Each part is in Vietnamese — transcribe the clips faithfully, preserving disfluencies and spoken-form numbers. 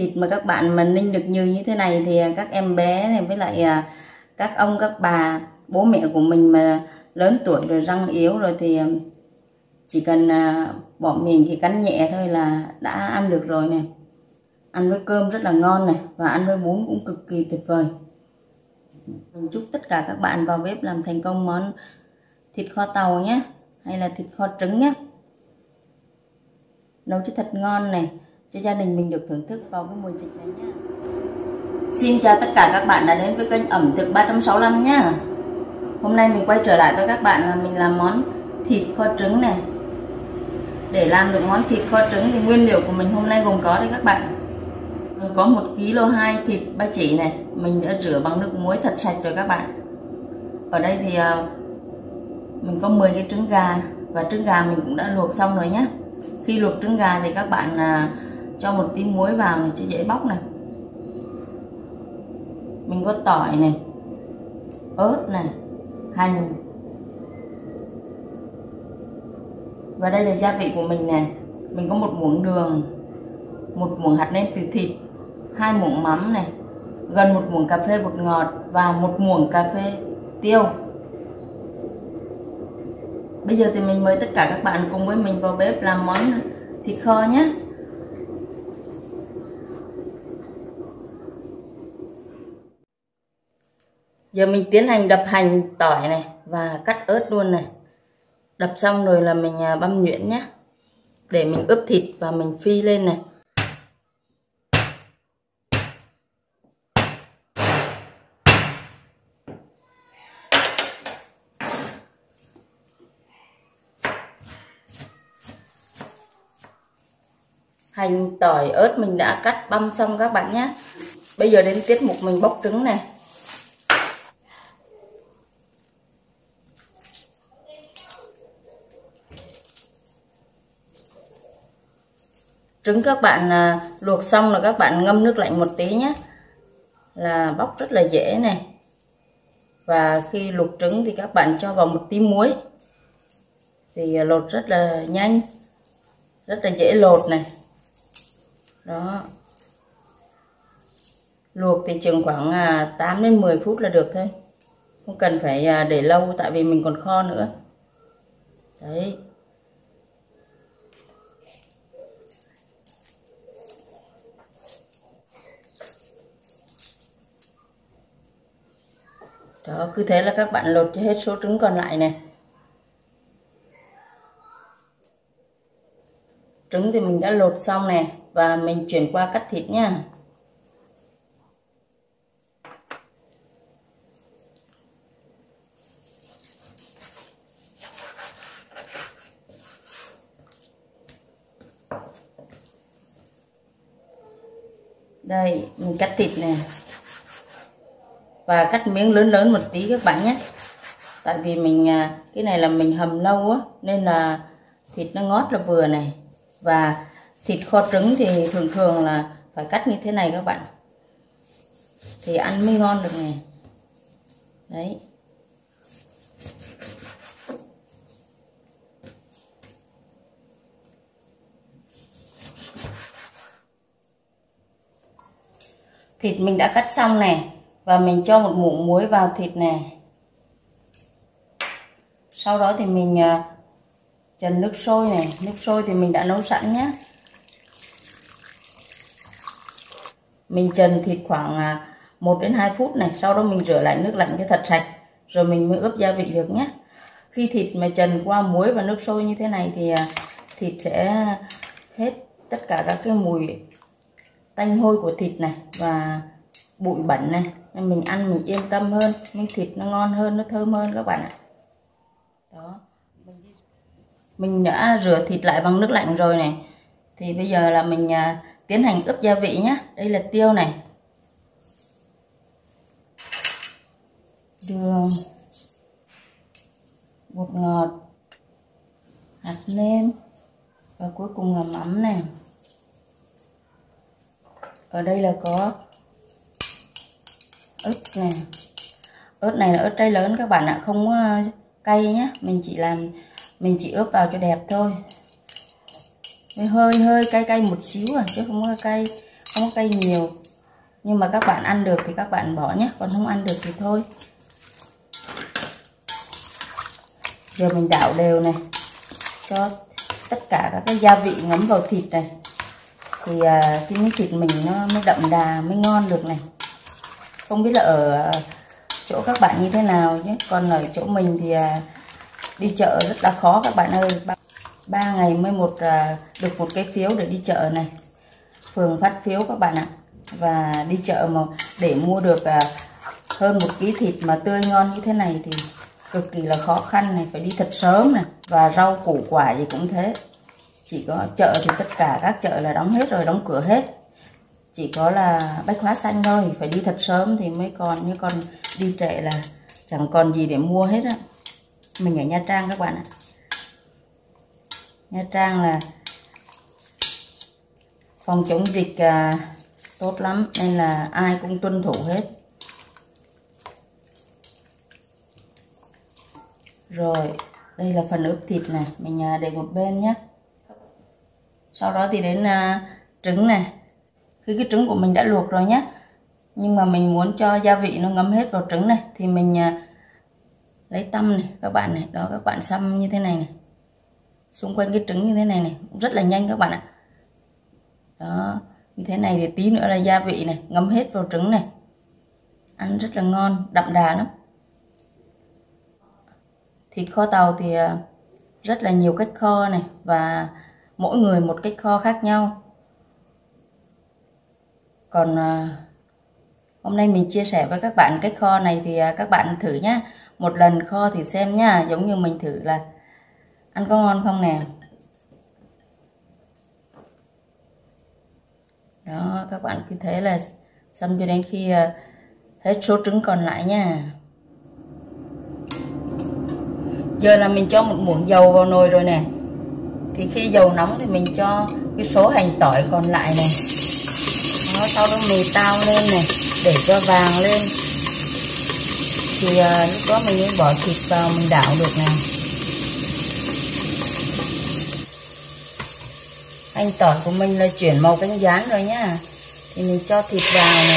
Thịt mà các bạn mà ninh được như như thế này thì các em bé này với lại các ông các bà bố mẹ của mình mà lớn tuổi rồi răng yếu rồi thì chỉ cần bỏ miệng thì cắn nhẹ thôi là đã ăn được rồi nè. Ăn với cơm rất là ngon này, và ăn với bún cũng cực kỳ tuyệt vời. Mình chúc tất cả các bạn vào bếp làm thành công món thịt kho tàu nhé, hay là thịt kho trứng nhé. Nấu cho thật ngon này, cho gia đình mình được thưởng thức vào cái mùa dịch này nhé. Xin chào tất cả các bạn đã đến với kênh ẩm thực ba trăm sáu mươi lăm nhé. Hôm nay mình quay trở lại với các bạn là mình làm món thịt kho trứng này. Để làm được món thịt kho trứng thì nguyên liệu của mình hôm nay gồm có đây các bạn. Có một ki lô hai thịt ba chỉ này, mình đã rửa bằng nước muối thật sạch rồi các bạn. Ở đây thì mình có mười cái trứng gà, và trứng gà mình cũng đã luộc xong rồi nhé. Khi luộc trứng gà thì các bạn cho một tí muối vào này cho dễ bóc này. Mình có tỏi này, ớt này, hành. Và đây là gia vị của mình nè. Mình có một muỗng đường, một muỗng hạt nêm từ thịt, hai muỗng mắm này, gần một muỗng cà phê bột ngọt và một muỗng cà phê tiêu. Bây giờ thì mình mời tất cả các bạn cùng với mình vào bếp làm món thịt kho nhé. Giờ mình tiến hành đập hành, tỏi này và cắt ớt luôn này. Đập xong rồi là mình băm nhuyễn nhé, để mình ướp thịt và mình phi lên này. Hành, tỏi, ớt mình đã cắt băm xong các bạn nhé. Bây giờ đến tiết mục mình bóc trứng này. Trứng các bạn à, luộc xong là các bạn ngâm nước lạnh một tí nhé, là bóc rất là dễ này. Và khi luộc trứng thì các bạn cho vào một tí muối thì lột rất là nhanh, rất là dễ lột này. Đó. Luộc thì chừng khoảng à, tám đến mười phút là được thôi, không cần phải à, để lâu, tại vì mình còn kho nữa. Đấy. Đó, cứ thế là các bạn lột cho hết số trứng còn lại này. Trứng thì mình đã lột xong này, và mình chuyển qua cắt thịt nha. Đây, mình cắt thịt này. Và cắt miếng lớn lớn một tí các bạn nhé. Tại vì mình cái này là mình hầm lâu á, nên là thịt nó ngót là vừa này. Và thịt kho trứng thì thường thường là phải cắt như thế này các bạn, thì ăn mới ngon được này. Đấy. Thịt mình đã cắt xong này, và mình cho một muỗng muối vào thịt này. Sau đó thì mình trần nước sôi này. Nước sôi thì mình đã nấu sẵn nhé. Mình trần thịt khoảng một đến hai phút này. Sau đó mình rửa lại nước lạnh cho thật sạch, rồi mình mới ướp gia vị được nhé. Khi thịt mà trần qua muối và nước sôi như thế này thì thịt sẽ hết tất cả các cái mùi tanh hôi của thịt này và bụi bẩn này. Nên mình ăn mình yên tâm hơn, miếng thịt nó ngon hơn, nó thơm hơn các bạn ạ. Đó. Mình đã rửa thịt lại bằng nước lạnh rồi này. Thì bây giờ là mình à, tiến hành ướp gia vị nhé. Đây là tiêu này, đường, bột ngọt, hạt nêm, và cuối cùng là mắm này. Ở đây là có ớt này. Ớt này là ớt trái lớn các bạn ạ, không có cay nhé. Mình chỉ làm mình chỉ ướp vào cho đẹp thôi. Hơi hơi cay cay một xíu à, chứ không có cay không có cay nhiều. Nhưng mà các bạn ăn được thì các bạn bỏ nhé, còn không ăn được thì thôi. Giờ mình đảo đều này, cho tất cả các cái gia vị ngấm vào thịt này, thì uh, cái miếng thịt mình nó mới đậm đà, mới ngon được này. Không biết là ở chỗ các bạn như thế nào nhé, còn ở chỗ mình thì uh, đi chợ rất là khó các bạn ơi. Ba ngày mới một uh, được một cái phiếu để đi chợ này, phường phát phiếu các bạn ạ. Và đi chợ mà để mua được uh, hơn một ký thịt mà tươi ngon như thế này thì cực kỳ là khó khăn này, phải đi thật sớm này. Và rau củ quả gì cũng thế, chỉ có chợ thì tất cả các chợ là đóng hết rồi, đóng cửa hết, chỉ có là Bách Hóa Xanh thôi, phải đi thật sớm thì mới còn, như còn đi trễ là chẳng còn gì để mua hết á. Mình ở Nha Trang các bạn ạ. Nha Trang là phòng chống dịch à, tốt lắm nên là ai cũng tuân thủ hết. Rồi đây là phần ướp thịt này, mình để một bên nhé. Sau đó thì đến uh, trứng này. Khi cái trứng của mình đã luộc rồi nhé, nhưng mà mình muốn cho gia vị nó ngấm hết vào trứng này thì mình uh, lấy tăm này các bạn này, đó các bạn xăm như thế này này, xung quanh cái trứng như thế này này, rất là nhanh các bạn ạ. Đó, như thế này thì tí nữa là gia vị này ngấm hết vào trứng này, ăn rất là ngon, đậm đà lắm. Thịt kho tàu thì uh, rất là nhiều cách kho này, và mỗi người một cách kho khác nhau. Còn uh, hôm nay mình chia sẻ với các bạn cách kho này thì uh, các bạn thử nhá, một lần kho thì xem nhá, giống như mình thử là ăn có ngon không nè. Đó, các bạn cứ thế là xăm cho đến khi uh, hết số trứng còn lại nha. Giờ là mình cho một muỗng dầu vào nồi rồi nè. Thì khi dầu nóng thì mình cho cái số hành tỏi còn lại này. Đó, sau đó mình tao lên này để cho vàng lên. Thì uh, lúc đó mình mới bỏ thịt vào mình đảo được này. Hành tỏi của mình là chuyển màu cánh gián rồi nhá. Thì mình cho thịt vào này.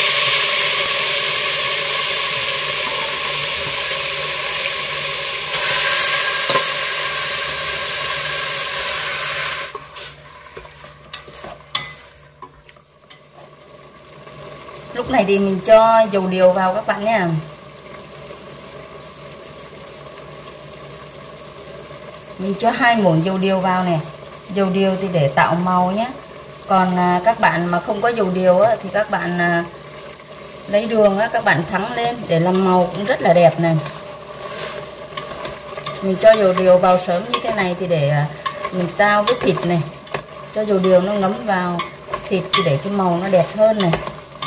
Lúc này thì mình cho dầu điều vào các bạn nha. Mình cho hai muỗng dầu điều vào nè. Dầu điều thì để tạo màu nhé. Còn à, các bạn mà không có dầu điều á, thì các bạn à, lấy đường á, các bạn thắng lên để làm màu cũng rất là đẹp này. Mình cho dầu điều vào sớm như thế này thì để à, mình tao với thịt này. Cho dầu điều nó ngấm vào thịt thì để cái màu nó đẹp hơn này.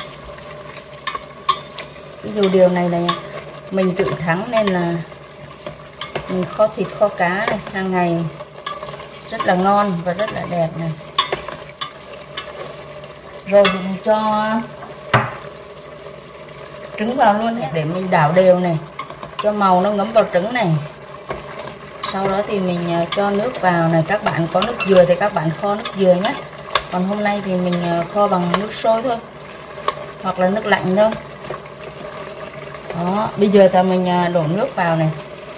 Cái dầu điều này là mình tự thắng nên là mình kho thịt kho cá này hàng ngày rất là ngon và rất là đẹp này. Rồi thì mình cho trứng vào luôn để mình đảo đều này, cho màu nó ngấm vào trứng này. Sau đó thì mình cho nước vào này, các bạn có nước dừa thì các bạn kho nước dừa nhé. Còn hôm nay thì mình kho bằng nước sôi thôi, hoặc là nước lạnh thôi. Đó, bây giờ thì mình đổ nước vào này.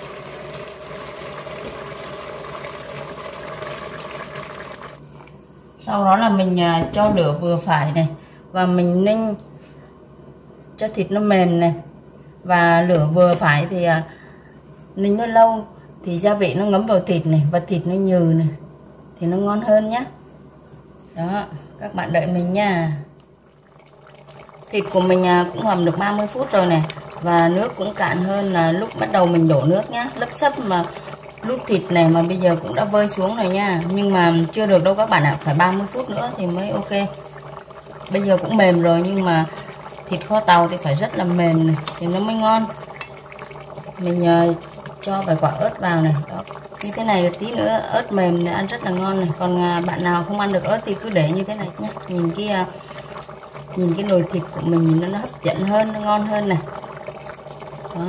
Sau đó là mình cho lửa vừa phải này, và mình ninh cho thịt nó mềm này, và lửa vừa phải thì ninh nó lâu thì gia vị nó ngấm vào thịt này, và thịt nó nhừ này thì nó ngon hơn nhé. Đó, các bạn đợi mình nha. Thịt của mình cũng hầm được ba mươi phút rồi này, và nước cũng cạn hơn là lúc bắt đầu mình đổ nước nhá. Lấp sấp mà lúc thịt này mà bây giờ cũng đã vơi xuống rồi nha, nhưng mà chưa được đâu các bạn ạ, phải ba mươi phút nữa thì mới ok. Bây giờ cũng mềm rồi, nhưng mà thịt kho tàu thì phải rất là mềm này thì nó mới ngon. Mình uh, cho vài quả ớt vào này. Đó, như thế này tí nữa ớt mềm thì ăn rất là ngon này. Còn uh, bạn nào không ăn được ớt thì cứ để như thế này nhé. Nhìn cái uh, nhìn cái nồi thịt của mình nhìn nó hấp dẫn hơn, nó ngon hơn này. Đó.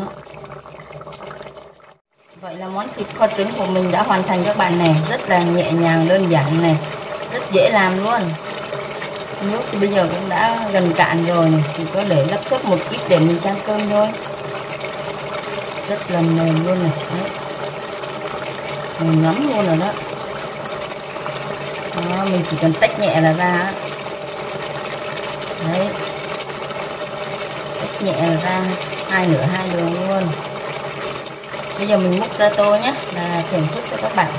Vậy là món thịt kho trứng của mình đã hoàn thành các bạn này, rất là nhẹ nhàng đơn giản này, rất dễ làm luôn. Nước thì bây giờ cũng đã gần cạn rồi này, chỉ có để lấp chút một ít để mình chan cơm thôi. Rất là mềm luôn này. Đấy. Mềm lắm luôn rồi đó. Đó, mình chỉ cần tách nhẹ là ra. Đấy. Tách nhẹ là ra hai nửa hai đường luôn. Bây giờ mình múc ra tô nhé, là thưởng thức cho các bạn.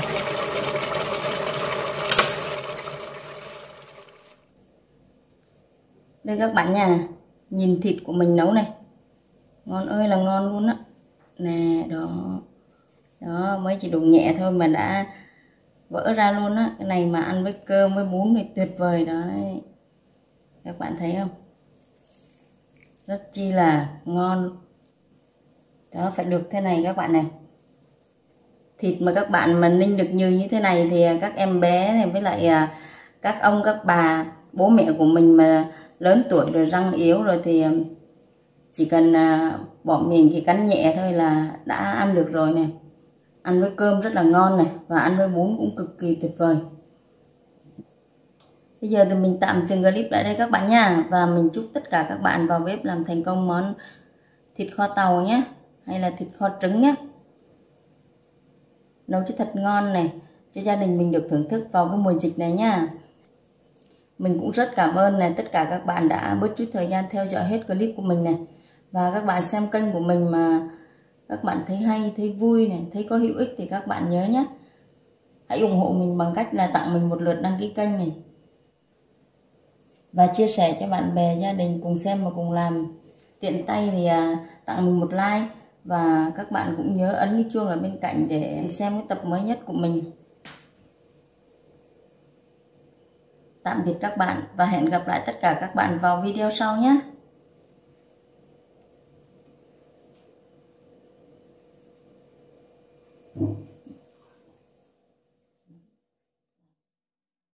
Đây các bạn nha, nhìn thịt của mình nấu này, ngon ơi là ngon luôn á. Nè, đó. Đó, mới chỉ đụng nhẹ thôi mà đã vỡ ra luôn á. Cái này mà ăn với cơm với bún thì tuyệt vời đấy. Các bạn thấy không? Rất chi là ngon. Đó, phải được thế này các bạn này. Thịt mà các bạn mà ninh được như như thế này thì các em bé này với lại các ông các bà bố mẹ của mình mà lớn tuổi rồi răng yếu rồi thì chỉ cần bỏ miệng thì cắn nhẹ thôi là đã ăn được rồi này. Ăn với cơm rất là ngon này, và ăn với bún cũng cực kỳ tuyệt vời. Bây giờ thì mình tạm dừng clip lại đây các bạn nha, và mình chúc tất cả các bạn vào bếp làm thành công món thịt kho tàu nhé, hay là thịt kho trứng nhé. Nấu cho thật ngon này, cho gia đình mình được thưởng thức vào cái mùa dịch này nha. Mình cũng rất cảm ơn này tất cả các bạn đã bớt chút thời gian theo dõi hết clip của mình này. Và các bạn xem kênh của mình mà các bạn thấy hay, thấy vui này, thấy có hữu ích thì các bạn nhớ nhé, hãy ủng hộ mình bằng cách là tặng mình một lượt đăng ký kênh này, và chia sẻ cho bạn bè gia đình cùng xem và cùng làm. Tiện tay thì tặng mình một like, và các bạn cũng nhớ ấn cái chuông ở bên cạnh để xem cái tập mới nhất của mình. Tạm biệt các bạn và hẹn gặp lại tất cả các bạn vào video sau nhé. Ừ.